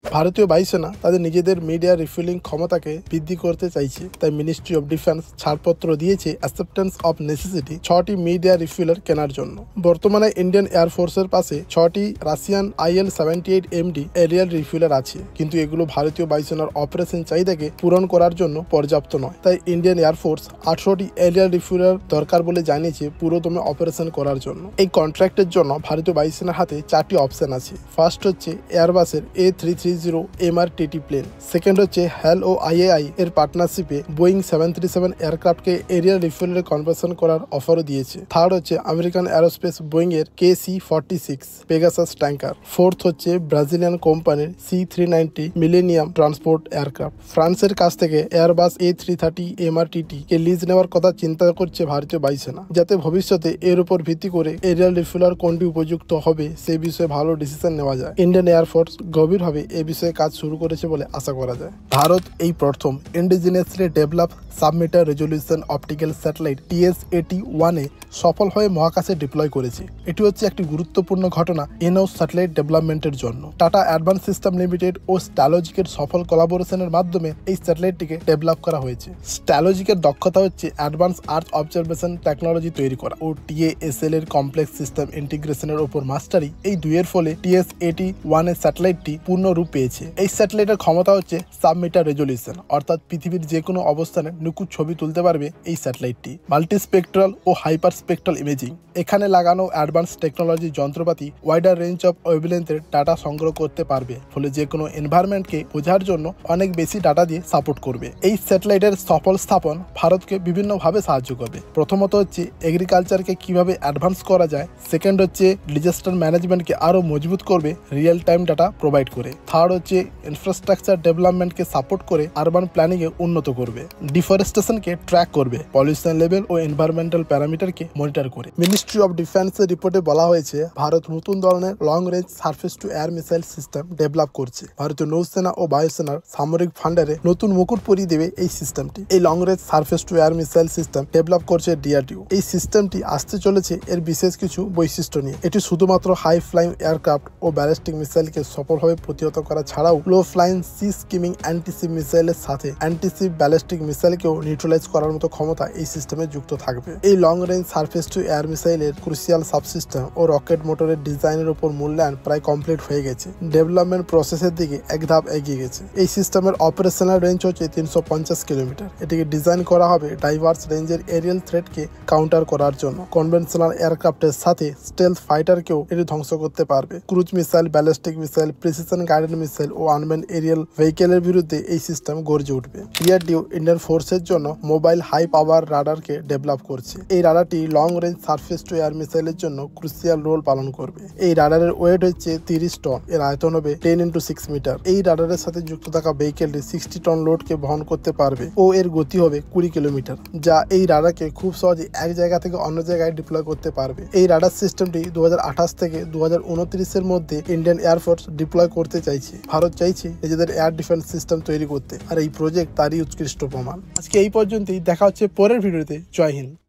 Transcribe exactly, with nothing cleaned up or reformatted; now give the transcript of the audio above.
ভারতীয় বায়ুসেনা তাদের নিজেদের মিডিয়া রিফিলিং ক্ষমতাকে বৃদ্ধি করতে চাইছে, তাই মিনিস্ট্রি অফ ডিফেন্স ছাড়পত্র দিয়েছে অ্যাকসেপ্টেন্স অফ নেসেসিটি ছটি মিডিয়া রিফিলার কেনার জন্য। বর্তমানে ইন্ডিয়ান এয়ারফোর্সের পাশে ছটি Russian I L seventy eight M D aerial refueller আছে, কিন্তু এগুলো ভারতীয় বায়ুসেনার অপারেশন চাহিদাকে পূরণ করার জন্য পর্যাপ্ত নয়। তাই ইন্ডিয়ান এয়ারফোর্স আঠারোটি এরিয়াল রিফিলার দরকার বলে জানিয়েছে পুরোদমে অপারেশন করার জন্য। এই কন্ট্রাক্টের জন্য ভারতীয় বায়ুসেনার হাতে চারটি অপশন আছে। ফার্স্ট হচ্ছে এয়ারবাসের A three three zero M R T T plane, second হচ্ছে হ্যাল ও আই এ আই এর পার্টনারশিপে বোয়িং সেভেন থ্রি সেভেন এয়ারক্রাফটকে এরিয়াল রিফিলারে কনভার্সন করার অফারও দিয়েছে। থার্ড হচ্ছে আমেরিকান এরোস্পেস বোয়িং এর K C forty six Pegasus tanker. Fourth হচ্ছে ব্রাজিলিয়ান কোম্পানির C three ninety Millennium transport aircraft. ফ্রান্সের কাছ থেকে Airbus A three thirty M R T T কে লিজ নেওয়ার কথা চিন্তা করছে ভারতীয় বায়ুসেনা, যাতে ভবিষ্যতে এর উপর ভিত্তি করে এরিয়াল রিফিলার কোনটি উপযুক্ত হবে সেই বিষয়ে ভালো ডিসিশন নেওয়া যায়। ইন্ডিয়ান এয়ারফোর্স গভীরভাবে এ বিষয়ে কাজ শুরু করেছে বলে আশা করা যায়। ভারত এই প্রথম indigenously develop submetre resolution optical satellite T S eighty ওয়ানে সফল হয়ে মহাকাশে ডিপ্লয় করেছে। এটি হচ্ছে একটি গুরুত্বপূর্ণ ঘটনা এনও স্যাটেলাইট ডেভেলপমেন্টের জন্য। টাটা অ্যাডভান্স সিস্টেম লিমিটেড ও স্ট্যালোজিকের সফল কোলাবোরেশনের মাধ্যমে এই স্যাটেলাইটটিকে ডেভেলপ করা হয়েছে। স্ট্যালোজিকের দক্ষতা হচ্ছে অ্যাডভান্স আর্থ অবজারভেশন টেকনোলজি তৈরি করা ও টি এ এস এল এর কমপ্লেক্স সিস্টেম ইন্টিগ্রেশনের উপর মাস্টারি। এই দুইয়ের ফলে টি এস এইটি ওয়ানের স্যাটেলাইটটি পূর্ণ রূপ পেয়েছে। এই স্যাটেলাইটের ক্ষমতা হচ্ছে সাবমিটার রেজলিউশন, অর্থাৎ পৃথিবীর যে কোনো অবস্থানে নিখুঁত ছবি তুলতে পারবে এই স্যাটেলাইটটি। মাল্টিস্পেকট্রাল ও হাইপার স্পেকট্রাল ইমেজিং, এখানে লাগানো অ্যাডভান্স টেকনোলজি যন্ত্রপাতি ওয়াইডার রেঞ্জ অফ ওয়েভলেন্থের ডাটা সংগ্রহ করতে পারবে, ফলে যে কোনো এনভায়রনমেন্টকে বোঝার জন্য অনেক বেশি ডাটা দিয়ে সাপোর্ট করবে। এই স্যাটেলাইটের সফল স্থাপন ভারতকে বিভিন্নভাবে সাহায্য করবে। প্রথমত হচ্ছে এগ্রিকালচারকে কিভাবে অ্যাডভান্স করা যায়, সেকেন্ড হচ্ছে ডিজাস্টার ম্যানেজমেন্টকে আরও মজবুত করবে রিয়েল টাইম ডাটা প্রোভাইড করে, থার্ড হচ্ছে ইনফ্রাস্ট্রাকচার ডেভেলপমেন্টকে সাপোর্ট করে আরবান প্ল্যানিংয়ে উন্নত করবে, ডিফরেস্টেশনকে ট্র্যাক করবে, পলিউশন লেভেল ও এনভায়রনমেন্টাল প্যারামিটারকে মনিটর করে। মিনিস্ট্রি অফ ডিফেন্সের রিপোর্টে বলা হয়েছে ভারত নতুন ধরনের long range surface to air missile system develop করছে। ভারতীয় নৌসেনা ও বায়ুসেনার সামরিক ফান্ডারে নতুন মুকুট পরিয়ে দেবে এই সিস্টেমটি। এই long range surface to air missile system develop করছে ডি আর ডি ও। এই সিস্টেমটি আসতে চলেছে এর বিশেষ কিছু বৈশিষ্ট্য নিয়ে। এটি শুধুমাত্র হাই ফ্লাইং এয়ারক্রাফট ও ব্যালিস্টিক মিসাইলকে সফলভাবে প্রতিহত করা ছাড়াও low flying sea skimming antiship মিসাইলের সাথে অ্যান্টিসিপ ব্যালিস্টিক মিসাইলকেও নিউট্রালাইজ করার মতো ক্ষমতা এই সিস্টেমে যুক্ত থাকবে। এই long range surface to air মিসাইলের ক্রুশিয়াল সাবসিস্টেম ও রকেট মোটরের ডিজাইনের উপর মূল্যায়ন প্রায় কমপ্লিট হয়ে গেছে। ডেভেলপমেন্ট প্রসেসের দিকে এক ধাপ এগিয়ে গেছে। এই সিস্টেমের অপারেশনাল রেঞ্জ হচ্ছে তিনশো পঞ্চাশ কিলোমিটার। এটিকে ডিজাইন করা হবে ডাইভার্স রেঞ্জের এরিয়াল থ্রেটকে কাউন্টার করার জন্য। কনভেনশনাল এয়ারক্রাফটের সাথে স্টেলথ ফাইটারকেও এটি ধ্বংস করতে পারবে। Cruise missile, ballistic missile, precision guided missile ও আনম্যান এরিয়াল ভেহিকেলের বিরুদ্ধে এই সিস্টেম গর্জে উঠবে। D R D O Indian ফোর্সের জন্য মোবাইল হাই পাওয়ার রাডারকে ডেভেলপ করছে। এই রাডারটি long range surface to air মিসাইলের জন্য ক্রুশিয়াল রোল পালন করবে। এই রাডারের ওয়েট হচ্ছে তিরিশ টন, এর আয়তন হবে টেন ইন্টু সিক্স মিটার। এই রাডারের সাথে যুক্ত থাকা ভেহিকেলটি সিক্সটি টন লোডকে বহন করতে পারবে ও এর গতি হবে কুড়ি কিলোমিটার, যা এই রাডারকে খুব সহজে এক জায়গা থেকে অন্য জায়গায় ডিপ্লয় করতে পারবে। এই রাডার সিস্টেমটি দু হাজার আঠাশ থেকে দু হাজার উনত্রিশের মধ্যে ইন্ডিয়ান এয়ারফোর্স ডিপ্লয় করতে চাইছে। ভারত চাইছে নিজেদের এয়ার ডিফেন্স সিস্টেম তৈরি করতে, আর এই প্রজেক্ট তারই উৎকৃষ্ট প্রমাণ। আজকে এই পর্যন্তই, দেখা হচ্ছে পরের ভিডিওতে। জয় হিন্দ।